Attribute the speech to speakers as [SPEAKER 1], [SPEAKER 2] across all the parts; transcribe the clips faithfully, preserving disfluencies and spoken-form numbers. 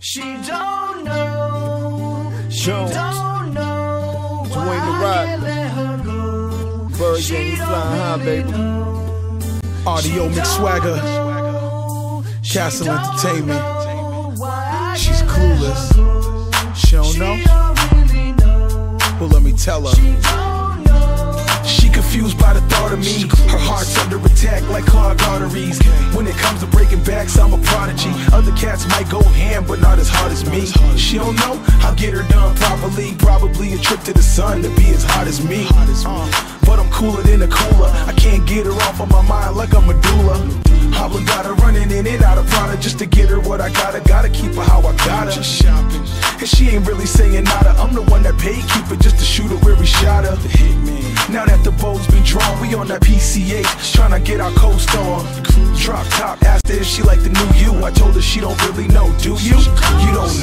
[SPEAKER 1] She don't know. She
[SPEAKER 2] Jones.
[SPEAKER 1] don't know why
[SPEAKER 2] Dwayne the
[SPEAKER 1] I
[SPEAKER 2] Rock.
[SPEAKER 1] can't let her go.
[SPEAKER 2] Bird
[SPEAKER 1] She
[SPEAKER 2] gang, you
[SPEAKER 1] don't
[SPEAKER 2] flying high,
[SPEAKER 1] really
[SPEAKER 2] baby.
[SPEAKER 1] know.
[SPEAKER 3] Audio
[SPEAKER 1] She
[SPEAKER 3] McSwagger,
[SPEAKER 1] don't know. She
[SPEAKER 3] Castle
[SPEAKER 1] don't
[SPEAKER 3] Entertainment.
[SPEAKER 1] know why I
[SPEAKER 3] She's
[SPEAKER 1] can't let
[SPEAKER 3] clueless.
[SPEAKER 1] her go.
[SPEAKER 3] She don't
[SPEAKER 1] She
[SPEAKER 3] know?
[SPEAKER 1] don't really know.
[SPEAKER 3] Well, let me tell her.
[SPEAKER 1] She don't know.
[SPEAKER 3] She confused by the thought of me. Her heart's under attack like clogged arteries. When it comes to breaking backs, I'm a prodigy. Other cats might go ham, but not as hard as me. She don't know I'll get her done properly. Probably a trip to the sun to be as hot as me. Uh, but I'm cooler than a cooler. I can't get her off of my mind like a medulla. Hobbling got her running in and out of Prada just to get her what I gotta. Gotta keep her how I gotta. Just shopping, and she ain't really saying nada. I'm the one that paid Cupid just to shoot her where we shot her. The hitman. Now that the bow's been drawn, we on that P C H, tryna get our coast on. Drop top, asked her if she like the new you. I told her she don't really know. Do you? You don't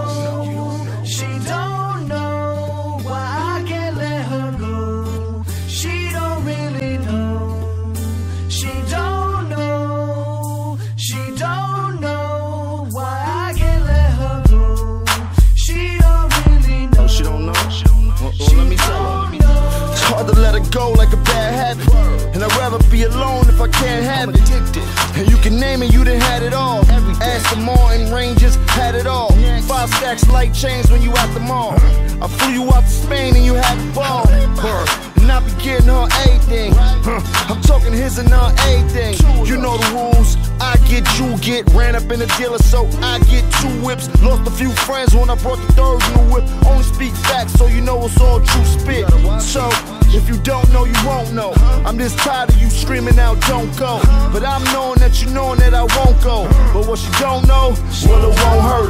[SPEAKER 3] know?
[SPEAKER 1] She don't know why I can't let her go. She don't really know. She don't know. She don't know why I can't let her go. She don't really know.
[SPEAKER 2] Oh, she don't know? She don't know. Well, well, let me tell her. It's hard to let her go like a bad habit. And I'd rather be alone if I can't have it. And you can name it, you done had it all. Aston Martin, Rangers, had it all. Five stacks, light chains when you at the mall. I flew you out to Spain and you had the ball. And I be getting her everything. I'm talking his and her everything. You know the rules. I get, you get. Ran up in the dealer, so I get two whips. Lost a few friends when I brought the third new whip. Only speak facts, so you know it's all true spit. So if you don't know, you won't know. I'm just tired of you screaming out, don't go. But I'm knowing that you knowing that I won't go. But what she don't know, well, it won't hurt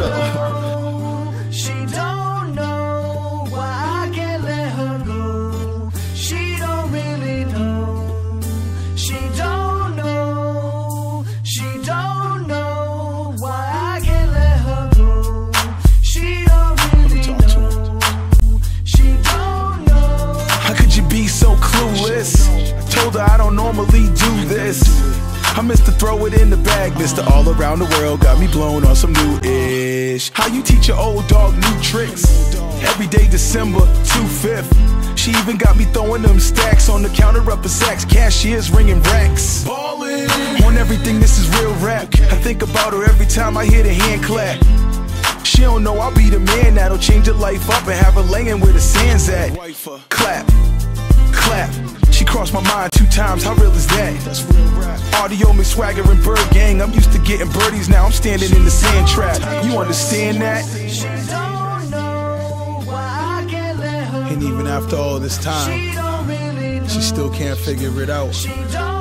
[SPEAKER 2] her.
[SPEAKER 1] She don't know why I can't let her go. She don't really know. She don't know. She don't know why I can't let her go. She don't really know. She don't know.
[SPEAKER 3] How could you be so clueless? I told her I don't normally do this. I missed to throw it in the bag, mister All around the world, got me blown on some new-ish. How you teach your old dog new tricks? Every day December, two fifth. She even got me throwing them stacks on the counter up a sacks. Cashiers ringing racks. Ballin'. On everything, this is real rap. I think about her every time I hear the hand clap. She don't know I'll be the man that'll change her life up and have her laying where the sand's at. Clap, clap. She crossed my mind two times, how real is that? That's real rap. Audio McSwagger and Bird Gang, I'm used to getting birdies, now I'm standing in the sand trap. You understand that?
[SPEAKER 1] She don't know why I can't let her go.
[SPEAKER 3] And even after all this time,
[SPEAKER 1] She don't really know.
[SPEAKER 3] she still can't figure it out.
[SPEAKER 1] She don't